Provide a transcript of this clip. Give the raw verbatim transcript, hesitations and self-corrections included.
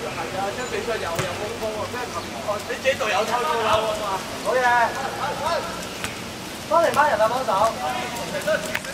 係啊，張比賽又有風波喎，俾人擒哦，你自己隊友偷咗啦喎嘛。好嘢，幫你班人啊幫手。